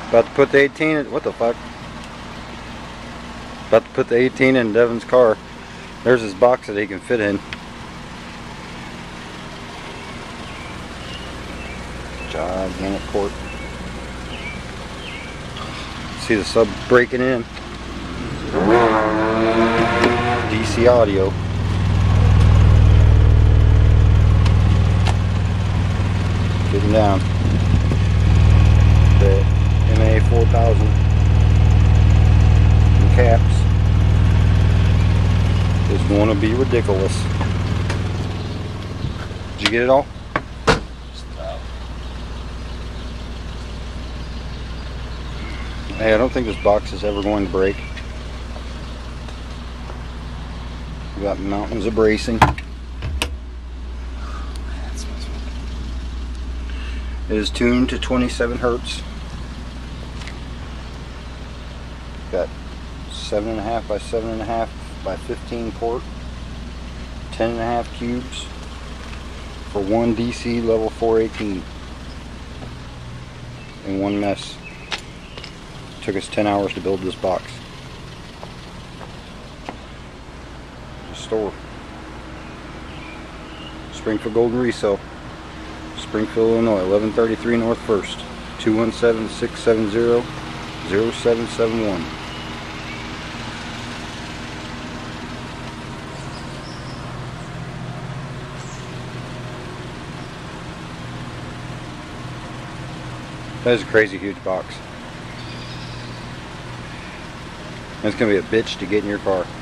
About to put the 18 in, what the fuck? About to put the 18 in Devin's car. There's his box that he can fit in. Gigantic port. See the sub breaking in. DC audio. Getting down. The MA 4000 in caps is going to be ridiculous. Did you get it all? Hey, I don't think this box is ever going to break. We got mountains of bracing. It is tuned to 27 Hertz. Got 7.5 by 7.5 by 15 port, 10.5 cubes for one DC level 418 in one mess. Took us 10 hours to build this box. Store. Springfield Golden Resale. Springfield, Illinois, 1133 North 1st, 217-670-0771. That is a crazy huge box. It's going to be a bitch to get in your car.